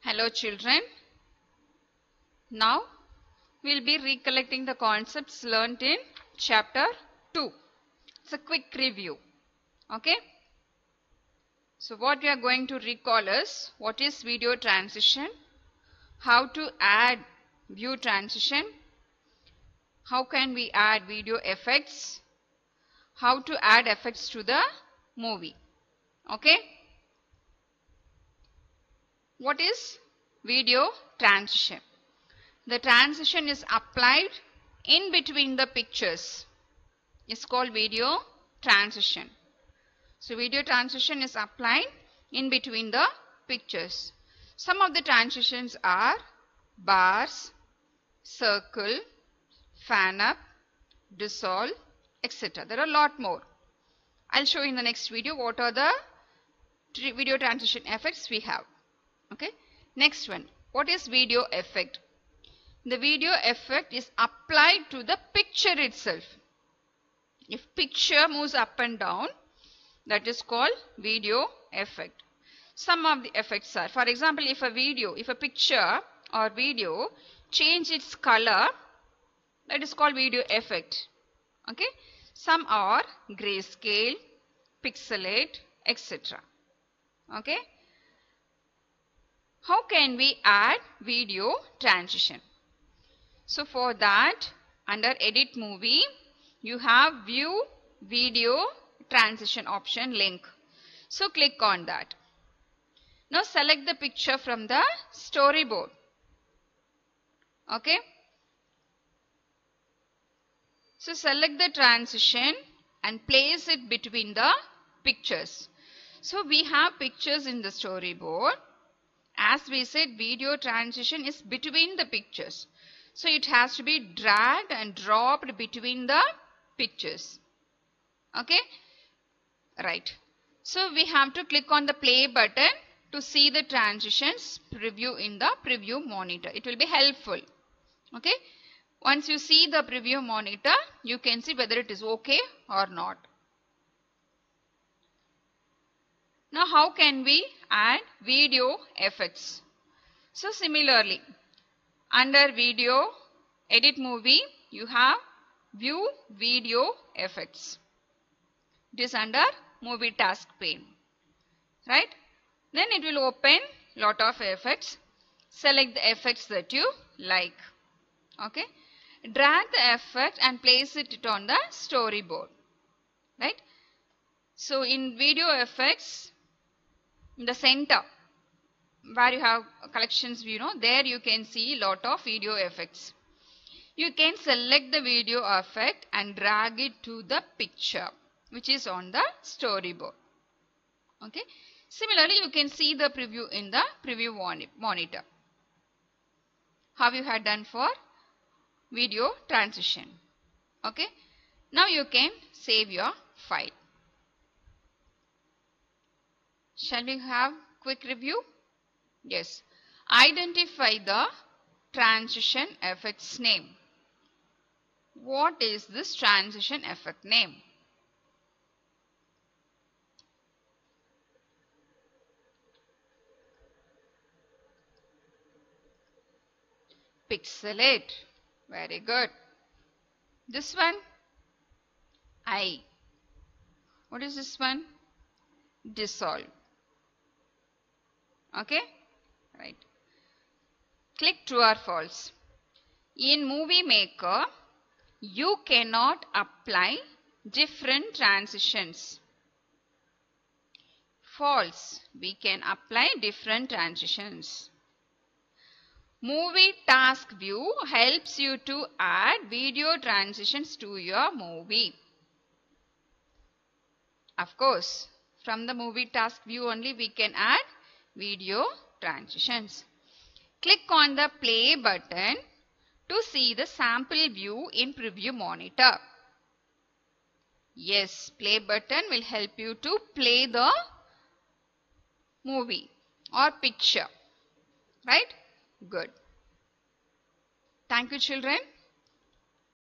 Hello children. Now we will be recollecting the concepts learnt in chapter 2. It's a quick review. Okay. So what we are going to recall is what is video transition, how to add view transition, how can we add video effects, how to add effects to the movie. Okay. What is video transition? The transition is applied in between the pictures. It's called video transition. So video transition is applied in between the pictures. Some of the transitions are bars, circle, fan up, dissolve, etc. There are a lot more. I'll show you in the next video what are the video transition effects we have. Okay. Next one. What is video effect? The video effect is applied to the picture itself. If picture moves up and down, that is called video effect. Some of the effects are, for example, if a picture or video change its color, that is called video effect. Okay. Some are grayscale, pixelate, etc. Okay. How can we add video transition? So for that, under edit movie, you have view video transition option link. So click on that. Now select the picture from the storyboard. Okay. So select the transition and place it between the pictures. So we have pictures in the storyboard. As we said, video transition is between the pictures. So it has to be dragged and dropped between the pictures. Okay. Right. So we have to click on the play button to see the transitions preview in the preview monitor. It will be helpful. Okay. Once you see the preview monitor, you can see whether it is okay or not. Now how can we add video effects? So similarly, under video, edit movie, you have view video effects. It is under movie task pane. Right? Then it will open lot of effects. Select the effects that you like. Okay? Drag the effect and place it on the storyboard. Right? So in video effects, in the center, where you have collections, there you can see lot of video effects. You can select the video effect and drag it to the picture which is on the storyboard. Okay. Similarly, you can see the preview in the preview monitor. How you had done for video transition. Okay. Now you can save your file. Shall we have quick review? Yes. Identify the transition effect's name. What is this transition effect name? Pixelate. Very good. This one? I. What is this one? Dissolve. Okay. Right. Click true or false. In Movie Maker, you cannot apply different transitions. False. We can apply different transitions. Movie task view helps you to add video transitions to your movie. Of course, from the movie task view only we can add video transitions. Click on the play button to see the sample view in preview monitor. Yes, play button will help you to play the movie or picture. Right? Good. Thank you, children.